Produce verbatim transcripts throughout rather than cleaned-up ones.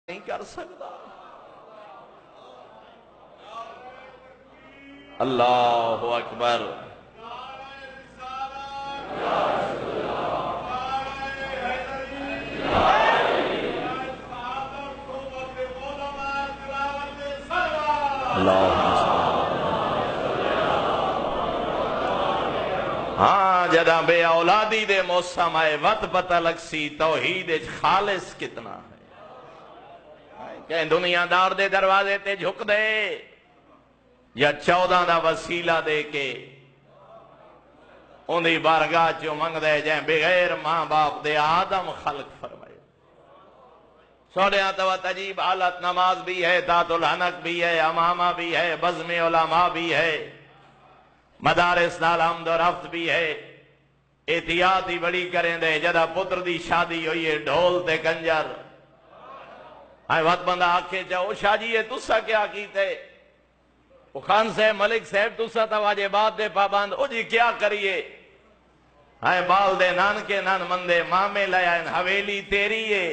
نہیں کر سکتا۔ اللہ اکبر۔ ہاں جدہ بے اولادی دے موسم آئے وقت پتہ لگ سی توحید خالص کتنا ہے۔ کہ دنیا دار دے دروازے تے جھک دے یا چودہ دا وسیلہ دے کے ان دی بارگاہ چو منگ دے جائیں بغیر ماں باپ دے آدم خلق فرمائے۔ سوڑیاں تو تجیب حالت نماز بھی ہے، تات الحنق بھی ہے، امامہ بھی ہے، بزم علماء بھی ہے، مدارس نال حمد و رفت بھی ہے۔ احتیاط ہی بڑی کریں دے جدہ پتر دی شادی ہوئی ہے ڈھول تے کنجر آئے وقت بندہ آکھے چاہو شاہ جی یہ تسا کیا کیتے وہ خان صاحب ملک صاحب تسا تا واجبات دے پابند او جی کیا کریے آئے بال دے نان کے نان مندے مامے لیا ان حویلی تیری ہے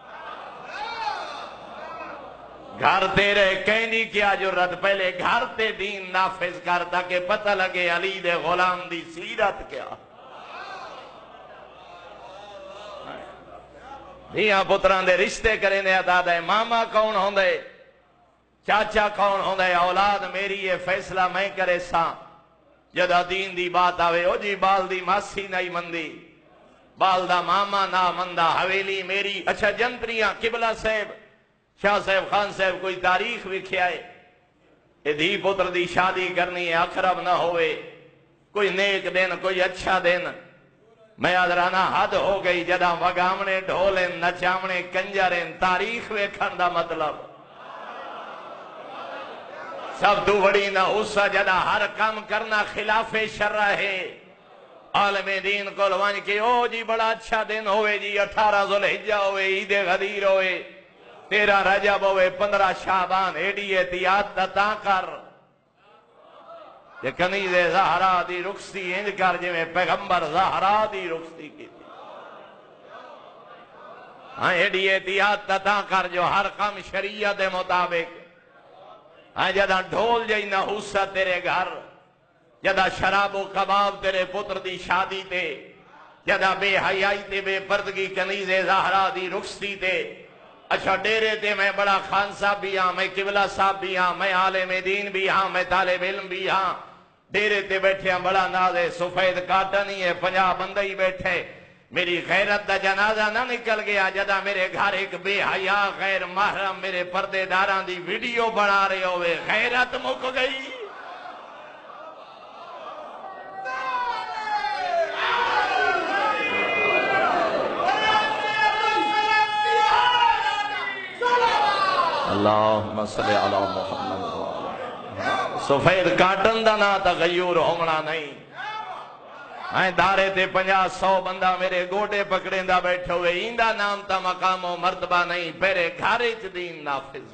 گھر تیرے کہنی کیا جرت پہلے گھر تے دین نافذ کر تاکہ پتہ لگے علی دے غلام دی سیرت کیا دھیاں پتران دے رشتے کریں دے عطا دے ماما کون ہوں دے چاچا کون ہوں دے اولاد میری یہ فیصلہ میں کرے سا جدہ دین دی بات آوے او جی بال دی ماسی نہیں مندی بال دا ماما نا مندہ حویلی میری اچھا جنتریاں قبلہ صاحب شاہ صاحب خان صاحب کوئی تاریخ بھی آئے اے دھی پتر دی شادی کرنی ہے اقرب نہ ہوئے کوئی نیک دن کوئی اچھا دن میں آدرانا حد ہو گئی جدہ وگامنے ڈھولیں نچامنے کنجریں تاریخ ویکھن دا مطلب سب تو بڑی نہ اسا جدہ ہر کام کرنا خلاف شرع ہے عالم دین کو لوان کے او جی بڑا اچھا دن ہوئے جی اٹھارہ ذوالحجہ ہوئے عید غدیر ہوئے تیرہ رجب ہوئے پندرہ شعبان ایڈی احتیاط تا کر کہ کنیز زہرا دی رخصتی انج کر جی میں پیغمبر زہرا دی رخصتی کی تھی ہاں ایڈی احتیاط تا کر جو ہر کام شریعت مطابق ہاں جدہ ڈھول جائی نحوسہ تیرے گھر جدہ شراب و کباب تیرے پتر دی شادی تے جدہ بے حیائی تے بے پردگی کنیز زہرا دی رخصتی تے اچھا ڈیرے تے میں بڑا خان صاحب بھی ہاں میں قبلہ صاحب بھی ہاں میں عالم دین بھی ہاں میں طالب علم بھی ہاں ڈیرے تے بیٹھے ہیں بڑا ناز ہے سفید کاٹن ہی ہے پنجاب بندہ ہی بیٹھے میری غیرت دا جنازہ نہ نکل گیا جدہ میرے گھر ایک بے حیا غیر محرم میرے پردے داران دی ویڈیو بنا رہے ہوئے غیرت مک گئی اللہم صلی علی محمد سفید کاٹن دا نا تغیور ہونا نہیں آئیں دارے تے پنجا سو بندہ میرے گوٹے پکڑیں دا بیٹھے ہوئے ایندہ نام تا مقام و مرتبہ نہیں پیرے گھارج دین نافذ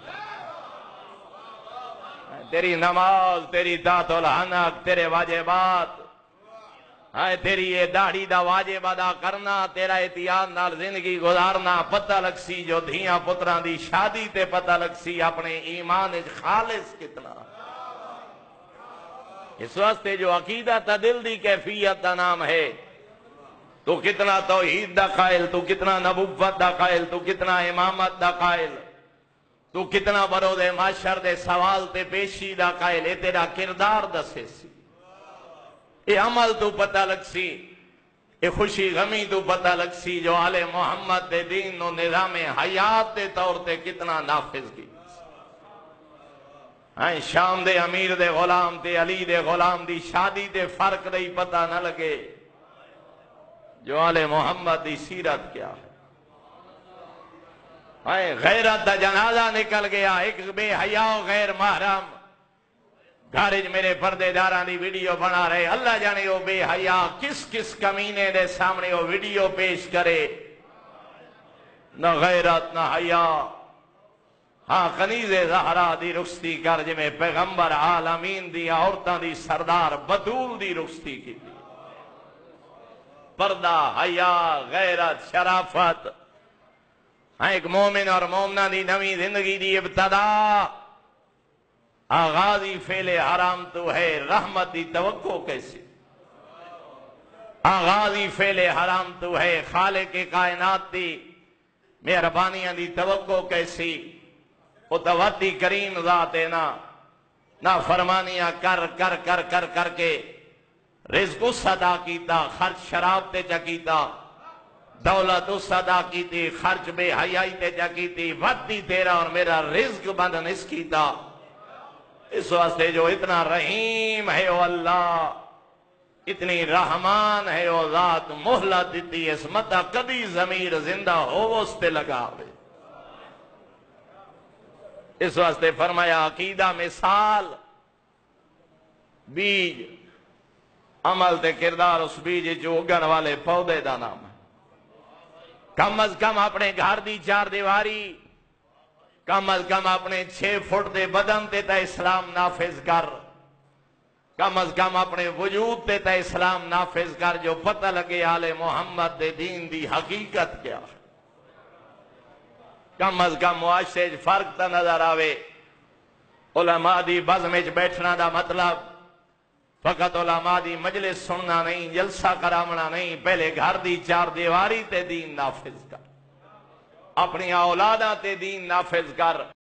تیری نماز تیری تات الحنق تیرے واجبات آئے تیری یہ داڑھی دا واجب ادا کرنا تیرا احتیاط نال زندگی گزارنا پتہ لگ سی جو دھیاں پتران دی شادی تے پتہ لگ سی اپنے ایمان خالص کتنا اس واسطے جو عقیدہ تا دل دی کیفیت دا نام ہے تو کتنا توحید دا قائل تو کتنا نبوت دا قائل تو کتنا امامت دا قائل تو کتنا برود معاشر دے سوال تے پیشی دا قائل اے تیرا کردار دسے سی اے عمل تو پتہ لگ سی اے خوشی غمی تو پتہ لگ سی جو آل محمد دے دین و نظام حیات دے طور تے کتنا نافذ کی ہاں شام دے امیر دے غلام تے علی دے غلام دی شادی دے فرق دے پتہ نہ لگے جو آل محمد دی سیرت کیا ہے ہاں غیرت دا جنازہ نکل گیا ایک بے حیا غیر محرم گھارج میرے پردے داران دی ویڈیو بنا رہے اللہ جانے وہ بے حیا کس کس کمینے دے سامنے وہ ویڈیو پیش کرے نہ غیرت نہ حیا ہاں کنیز زہرا دی رخصتی کر جی میں پیغمبر عالمین دی عورتاں دی سردار بطول دی رخصتی کی تھی پردہ حیا غیرت شرافت ہاں ایک مومن اور مومنہ دی نوی زندگی دی ابتدا آغازی فعل حرام تو ہے، رحمت دی توقع کیسے؟ آغازی فعل حرام تو ہے، خالق کائنات دی مہربانیاں دی توقع کیسی؟ اتواتی کریم ذات ہے نا، نا فرمانیاں کر کر کر کر کر کے رزق اس ادا کیتا، خرچ شراب تے جا کیتا، دولت اس ادا کیتی، خرچ بے حیائی تے جا کیتی، ودی تیرا اور میرا رزق بندن اس کیتا۔ اس واسطے جو اتنا رحیم ہے وہ اللہ، اتنی رحمان ہے وہ ذات، مہلت دیتی اس متا کبھی ضمیر زندہ ہو اس تے لگاوے۔ اس واسطے فرمایا عقیدہ مثال بیج، عمل تے کردار اس بیج جو اگن والے پودے دا نام ہے۔ کم از کم اپنے گھر دی چار دیواری، کم از کم اپنے چھ فٹ دے بدن تے تا اسلام نافذ کر، کم از کم اپنے وجود تے تا اسلام نافذ کر، جو پتہ لگے آل محمد دے دین دی حقیقت کیا ہے۔ کم از کم معاشرے فرق تا نظر آوے۔ علماء دی بزمچ بیٹھنا دا مطلب فقط علماء دی مجلس سننا نہیں، جلسہ کرامنا نہیں، پہلے گھر دی چار دیواری تے دین نافذ کر، اپنی اولاداں تے دین نافذ کر۔